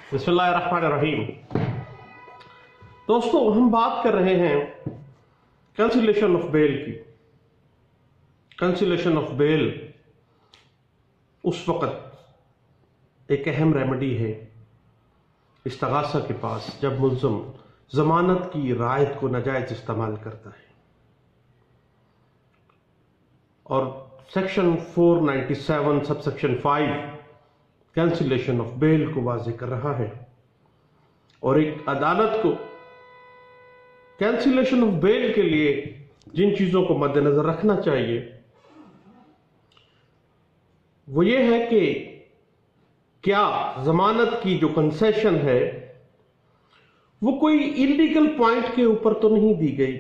बिस्मिल्लाहिर्रहमानिर्रहीम। दोस्तों, हम बात कर रहे हैं कैंसिलेशन ऑफ बेल की। कैंसिलेशन ऑफ बेल उस वक्त एक अहम रेमेडी है इस्तगासा के पास जब मुल्ज़िम जमानत की रायत को नाजायज इस्तेमाल करता है। और section 497 sub section 5 cancellation of bell को वाज़ेह कर रहा है और एक अदालत को कैंसिलेशन ऑफ बेल के लिए जिन चीजों को मद्देनजर रखना चाहिए वो ये है कि क्या जमानत की जो कंसेशन है वो कोई इलीगल पॉइंट के ऊपर तो नहीं दी गई,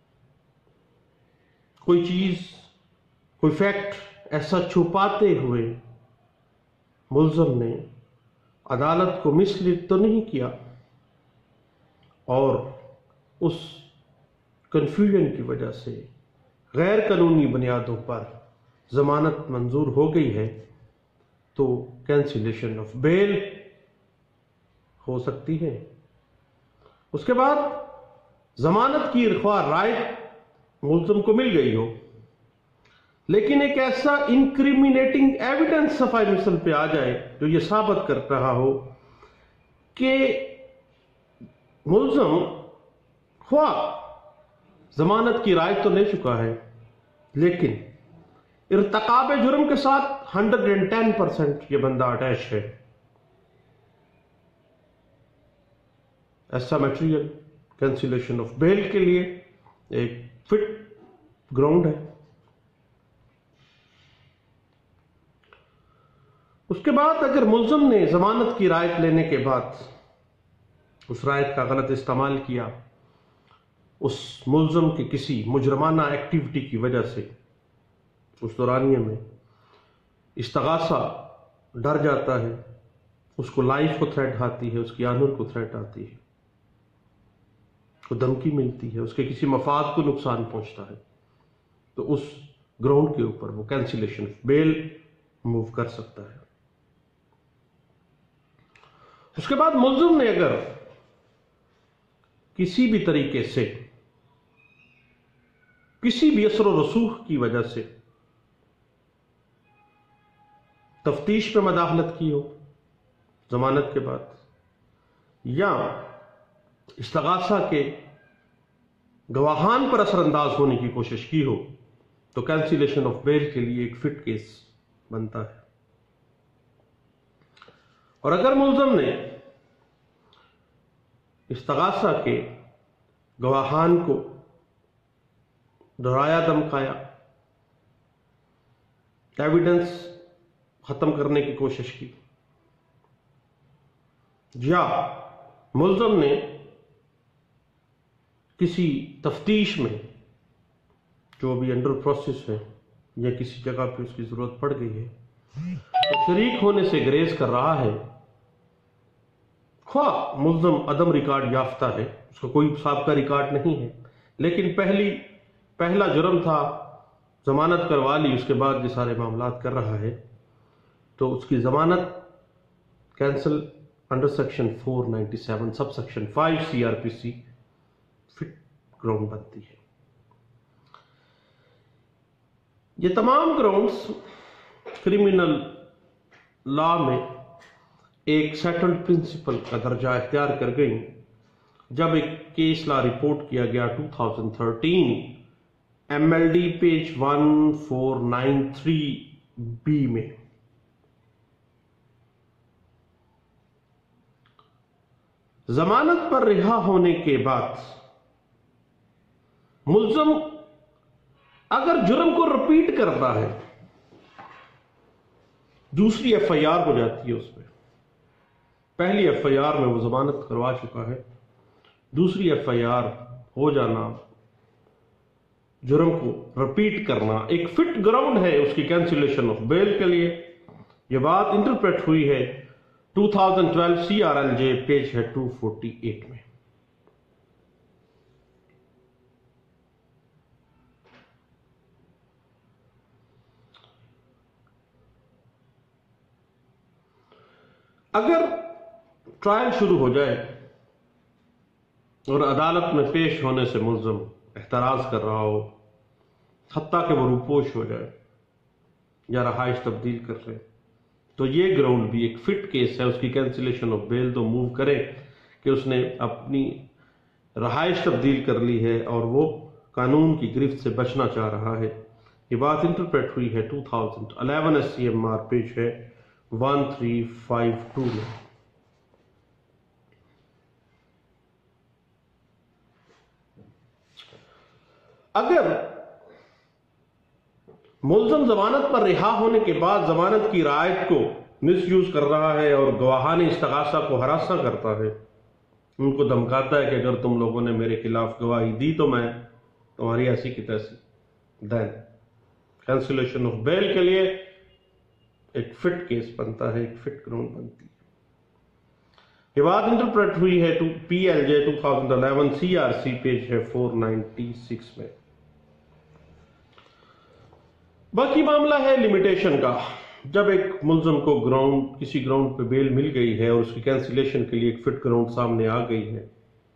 कोई चीज कोई फैक्ट ऐसा छुपाते हुए मुल्ज़िम ने अदालत को मिसलीड तो नहीं किया और उस कंफ्यूजन की वजह से गैर कानूनी बुनियादों पर जमानत मंजूर हो गई है तो कैंसिलेशन ऑफ बेल हो सकती है। उसके बाद जमानत की राइट मुल्ज़िम को मिल गई हो लेकिन एक ऐसा इंक्रिमिनेटिंग एविडेंस सफाई मिसल पे आ जाए जो ये साबित कर रहा हो कि मुल्ज़िम हुआ जमानत की राय तो ले चुका है लेकिन इर्तकाब जुर्म के साथ 110% ये बंदा अटैच है। ऐसा मटेरियल कैंसिलेशन ऑफ बेल के लिए एक फिट ग्राउंड है। उसके बाद अगर मुल्ज़िम ने जमानत की रायत लेने के बाद उस रायत का गलत इस्तेमाल किया, उस मुल्ज़िम की किसी मुजरमाना एक्टिविटी की वजह से उस दौरानिये में इस्तगासा डर जाता है, उसको लाइफ को थ्रेट आती है, उसकी आनूर को थ्रेट आती है, उसको धमकी मिलती है, उसके किसी मफाद को नुकसान पहुंचता है, तो उस ग्राउंड के ऊपर वो कैंसिलेशन ऑफ बेल मूव कर सकता है। उसके बाद मुल्ज़िम ने अगर किसी भी तरीके से किसी भी असर व रसूख की वजह से तफ्तीश में मदाखलत की हो जमानत के बाद या इस्तगासा के गवाहान पर असरअंदाज होने की कोशिश की हो तो कैंसिलेशन ऑफ बेल के लिए एक फिट केस बनता है। और अगर मुल्ज़िम ने इस्तगासा के गवाहान को डराया धमकाया, एविडेंस खत्म करने की कोशिश की या मुल्ज़िम ने किसी तफ्तीश में जो अभी अंडर प्रोसेस है या किसी जगह पे उसकी जरूरत पड़ गई है तो शरीक होने से ग्रेज कर रहा है, ख्वाह मुल्ज़िम अदम रिकॉर्ड याफ्ता है, उसका कोई साबिका रिकॉर्ड नहीं है लेकिन पहला जुर्म था, जमानत करवा ली, उसके बाद ये सारे मामलात कर रहा है तो उसकी जमानत cancel under section 497 sub section 5 CRPC fit ground बनती है। ये तमाम ग्राउंड्स क्रिमिनल लॉ में एक सेटल्ड प्रिंसिपल का दर्जा इख्तियार कर गई जब एक केस लॉ रिपोर्ट किया गया 2013 MLD पेज 1493B में। जमानत पर रिहा होने के बाद मुल्ज़िम अगर जुर्म को रिपीट करता है, दूसरी FIR हो जाती है उसमें, पहली FIR में वो जमानत करवा चुका है, दूसरी FIR हो जाना, जुर्म को रिपीट करना एक फिट ग्राउंड है उसकी कैंसिलेशन ऑफ बेल के लिए। यह बात इंटरप्रेट हुई है 2012 CRLJ पेज है 248 में। अगर ट्रायल शुरू हो जाए और अदालत में पेश होने से मुल्ज़म एहतराज कर रहा हो, हत्ता कि वो रूपोश हो जाए या रहाइश तब्दील कर ले, तो ये ग्राउंड भी एक फिट केस है उसकी कैंसिलेशन ऑफ बेल तो मूव करे कि उसने अपनी रहाइश तब्दील कर ली है और वो कानून की गिरफ्त से बचना चाह रहा है। ये बात इंटरप्रेट हुई है 2011 SCMR पेज है 1352 में। अगर मुल्ज़म जमानत पर रिहा होने के बाद जमानत की रायत को मिसयूज कर रहा है और गवाहानी इस्तगासा को हरासा करता है, उनको धमकाता है कि अगर तुम लोगों ने मेरे खिलाफ गवाही दी तो मैं तुम्हारी ऐसी की तैसी, देन कैंसिलेशन ऑफ बेल के लिए एक फिट केस बनता है, एक फिट ग्राउंड बनती है। ये बात इंटरप्रेट हुई है PLJ 2011 CRC पेज है 496 में। बाकी मामला है लिमिटेशन का। जब एक मुल्ज़म को किसी ग्राउंड पे बेल मिल गई है और उसकी कैंसिलेशन के लिए एक फिट ग्राउंड सामने आ गई है,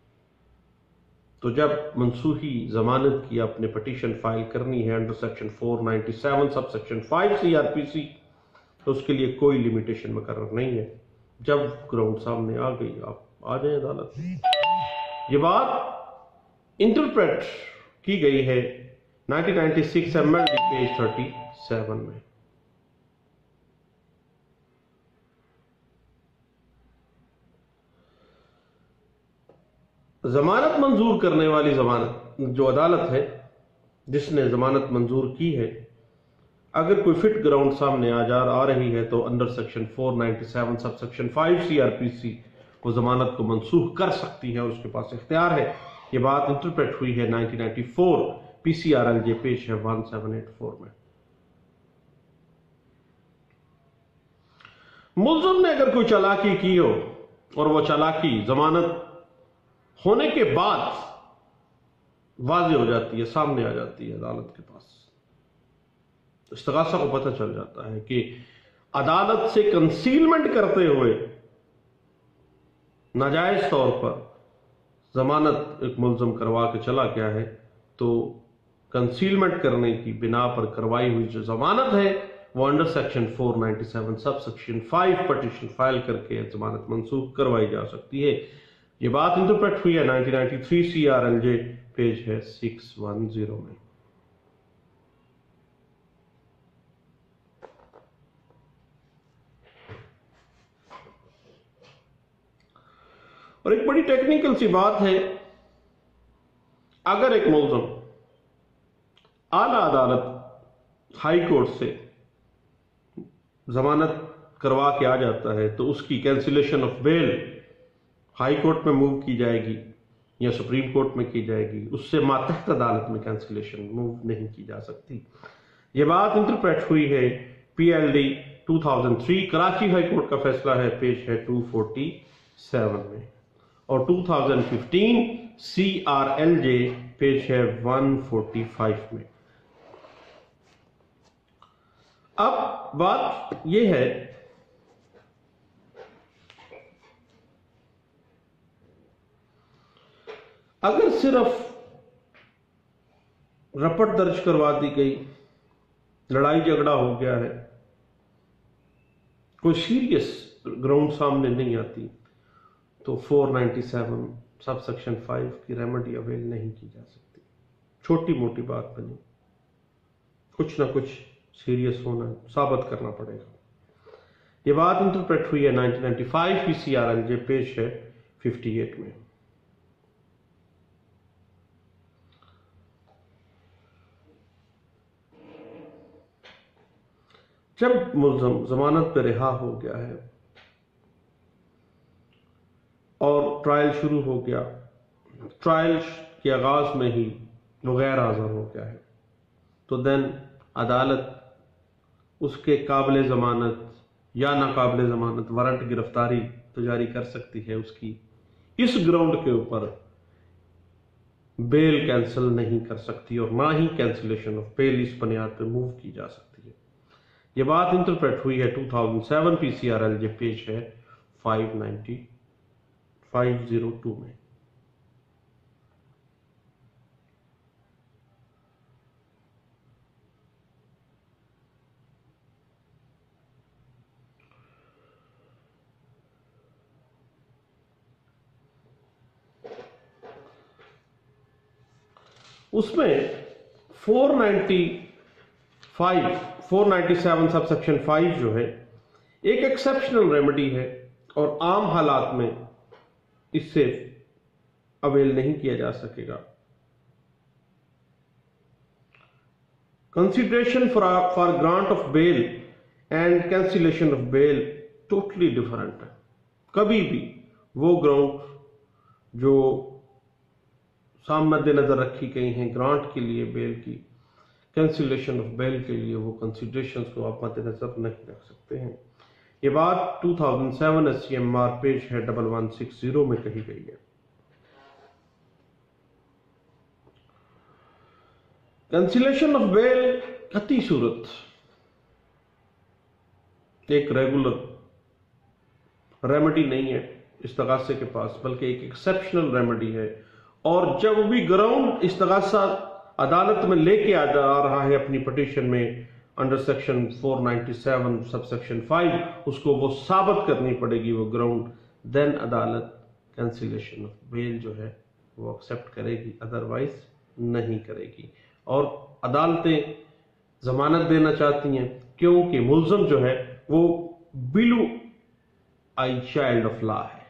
तो जब मनसूखी जमानत की आपने पटिशन फाइल करनी है under section 497 sub section 5 CRPC, तो उसके लिए कोई लिमिटेशन मुकर्रर नहीं है। जब ग्राउंड सामने आ गई आप आ जाए अदालत में। ये बात इंटरप्रेट की गई है 1996 MLD पेज 37 में। जमानत मंजूर करने वाली जमानत जो अदालत है जिसने जमानत मंजूर की है, अगर कोई फिट ग्राउंड सामने आ रही है तो under section 497 sub section 5 CRPC वो जमानत को मनसूख कर सकती है और उसके पास इख्तियार है। ये बात इंटरप्रेट हुई है 1994 PCRLJ पेश है 1784 में। मुल्ज़म ने अगर कोई चालाकी की हो और वो चालाकी जमानत होने के बाद वाज़े हो जाती है, सामने आ जाती है अदालत के पास, इस्तगासा को पता चल जाता है कि अदालत से कंसीलमेंट करते हुए नाजायज तौर पर जमानत एक मुल्ज़म करवा के चला गया है, तो कंसीलमेंट करने की बिना पर करवाई हुई जो जमानत है वो under section 497 sub section 5 petition file करके जमानत मंसूख करवाई जा सकती है। ये बात इंटरप्रेट हुई है 1993 CRLJ पेज है 610 में। और एक बड़ी टेक्निकल सी बात है, अगर एक मुल्ज़म आला अदालत हाई कोर्ट से जमानत करवा के आ जाता है तो उसकी cancellation of bail high court में मूव की जाएगी या सुप्रीम कोर्ट में की जाएगी, उससे मातहत अदालत में कैंसिलेशन मूव नहीं की जा सकती। यह बात इंटरप्रेट हुई है PLD 2003 कराची हाई कोर्ट का फैसला है पेश है 247 में, और 2015 CRLJ पेश है 145 में। अब बात यह है अगर सिर्फ रपट दर्ज करवा दी गई, लड़ाई झगड़ा हो गया है, कोई सीरियस ग्राउंड सामने नहीं आती, तो 497 सब सेक्शन 5 की रेमेडी अवेल नहीं की जा सकती। छोटी मोटी बात बनी, कुछ ना कुछ सीरियस होना साबित करना पड़ेगा। यह बात इंटरप्रेट हुई है 1995 की CRLJ पेश है 58 में। जब मुल्ज़म जमानत पर रिहा हो गया है और ट्रायल शुरू हो गया, ट्रायल के आगाज में ही वो गैर हाज़िर हो गया है, तो देन अदालत उसके काबिल ज़मानत या नाकाबिल ज़मानत वारंट गिरफ्तारी तो जारी कर सकती है, उसकी इस ग्राउंड के ऊपर बेल कैंसिल नहीं कर सकती और ना ही कैंसिलेशन ऑफ बेल इस बुनियाद पर मूव की जा सकती है। यह बात इंटरप्रेट हुई है 2007 PCRLJ पेश है 592 502 में। उसमें 497 सबसेक्शन 5 जो है एक एक्सेप्शनल रेमेडी है और आम हालात में इससे अवेल नहीं किया जा सकेगा। Consideration for grant of bail and cancellation of bail totally different है। कभी भी वो ग्राउंड जो मद्देनजर रखी गई हैं ग्रांट के लिए बेल की, कैंसिलेशन ऑफ बेल के लिए, वो कंसिडरेशंस को आप मद्देनजर नहीं रख सकते हैं। ये बात 2007 SCMR पेज है 1160 में कही गई है। कैंसिलेशन ऑफ बेल अति सूरत एक रेगुलर रेमेडी नहीं है इस्तगासे के पास, बल्कि एक एक्सेप्शनल रेमेडी है। और जब भी ग्राउंड इस्तगासा अदालत में लेके आ रहा है अपनी पिटीशन में अंडर सेक्शन 497 सबसेक्शन 5, उसको वो साबित करनी पड़ेगी वो ग्राउंड, देन अदालत कैंसिलेशन ऑफ बेल जो है वो एक्सेप्ट करेगी, अदरवाइज नहीं करेगी। और अदालतें जमानत देना चाहती हैं क्योंकि मुल्ज़म जो है वो blue eye child of law है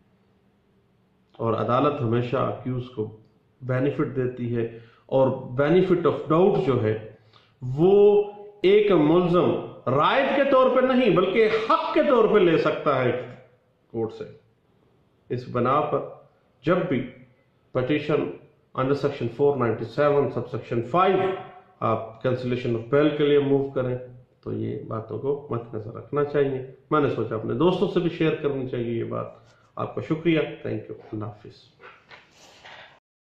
और अदालत हमेशा अक्यूज को बेनिफिट देती है। और बेनिफिट ऑफ डाउट जो है वो एक मुल्ज़म रायत के तौर पे नहीं बल्कि हक के तौर पे ले सकता है कोर्ट से। इस बना पर जब भी पिटीशन अंडर सेक्शन 497 सबसेक्शन 5 आप कैंसिलेशन ऑफ बेल के लिए मूव करें तो ये बातों को मद्देनजर रखना चाहिए। मैंने सोचा अपने दोस्तों से भी शेयर करनी चाहिए ये बात। आपका शुक्रिया, थैंक यू, अल्लाह हाफिज।